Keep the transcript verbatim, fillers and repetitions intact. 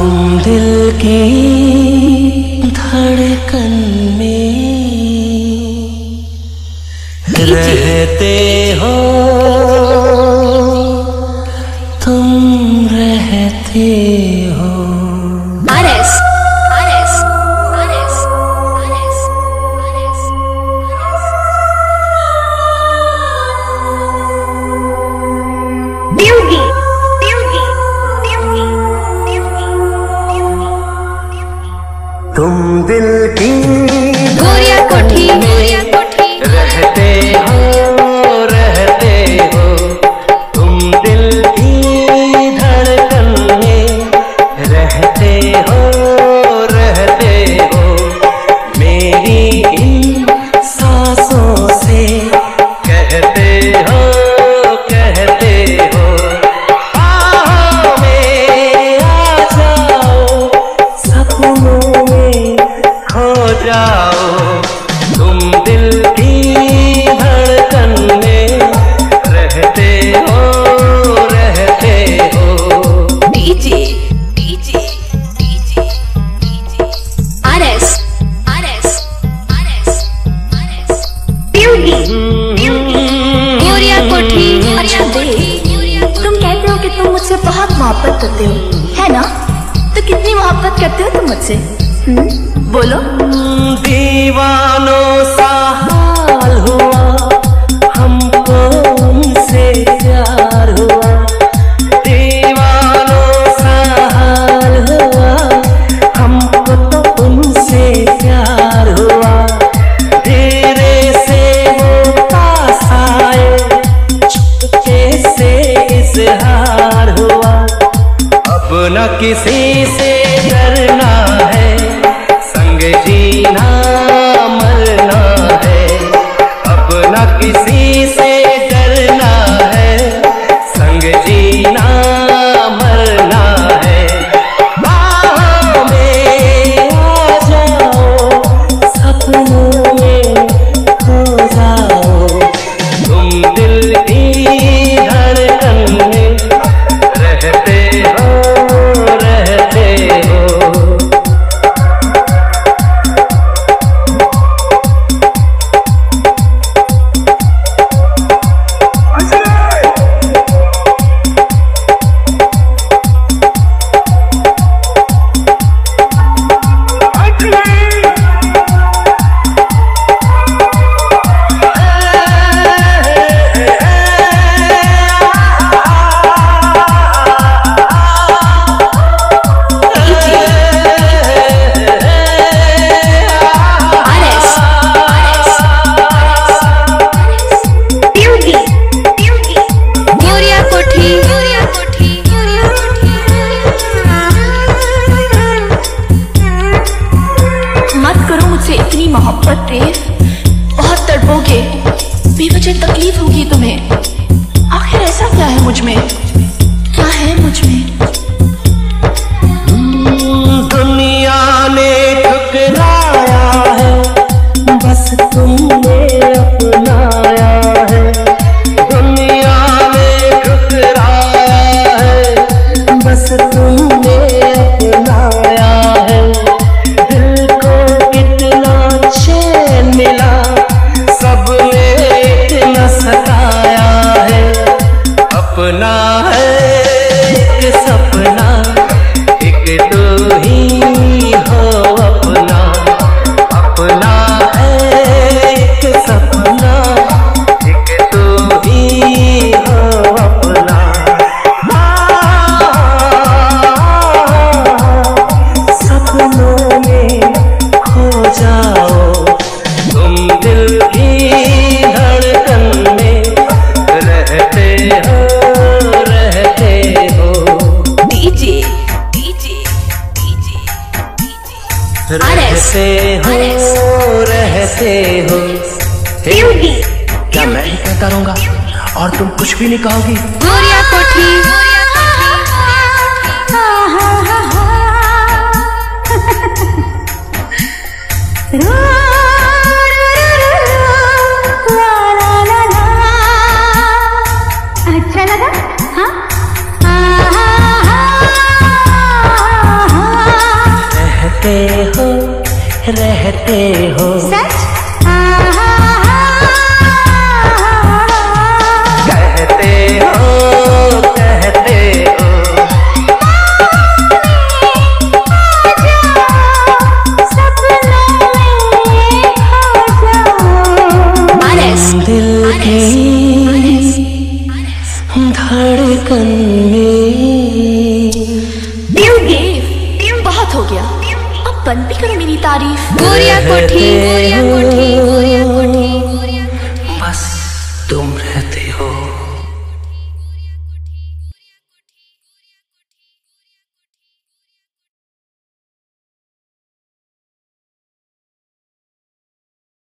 तुम दिल की धड़कन में रहते हो, तुम रहते हो। RS RS RS RS beauty beauty beauty तुम दिल की गोरिया कोठी गोरिया कोठी रहते हो रहते हो, तुम दिल की धड़कन में रहते हो रहते हो। मेरी इन सांसों से कहते हो कहते हो, बाहों में आ जाओ, सपनों में खो जाओ। तुम दिल की धड़कन में रहते हो रहते हो। DJ DJ DJ DJ RS RS RS RS beauty beauty गोरिया कोठी गोरिया कोठी। तुम कहते हो कि तुम मुझसे बहुत मोहब्बत करते हो, है ना? तो कितनी मोहब्बत करते हो तुम मुझसे? हम्म, बोलो। दीवानों सा हाल हुआ, हमको उनसे प्यार हुआ। दीवानों सा हाल हुआ, हमको तो उनसे प्यार हुआ। धीरे से वो पास आए, चुपके से इजहार हुआ। अब न किसी से डरना है, संग जीना मरना है। अब न किसी से डरना है, संग जीना मरना है। बाहों में आ जाओ, सपनों में खो जाओ। तुम दिल की धड़कन में रहते हो रहते हो। मोहब्बत प्रेम, बहुत तड़पोगे, बेवजह तकलीफ होगी तुम्हें। आखिर ऐसा क्या है मुझ में, क्या है मुझ में? दुनिया ने ठुकराया है, बस तुमने अपनाया है। दुनिया ने ठुकराया है, बस तुमने अपनाया है। दिल को इतना चैन मिला, सबने इतना सताया है। अपना है एक सपना, एक तो ही हो अपना। अपना है एक सपना, एक तो ही हो अपना। सपनों में खो जाओ, तुम दिल की धड़कन में रहते हो रहते हो। डीजे डीजे डीजे डीजे रहते हो रहते हो। ब्यूटी क्या मैं ही कहता रहूंगा और तुम कुछ भी नहीं कहोगी? गोरिया कोठी अच्छा लगा? हाँ हाँ हाँ हाँ कहते हो रहते हो सच कहते हो कहते हो दिल की धड़कन में। बहुत हो गया, अब बंद भी करो मेरी तारीफ। गोरिया कोठी गोरिया कोठी गोरिया कोठी बस तुम रहते हो।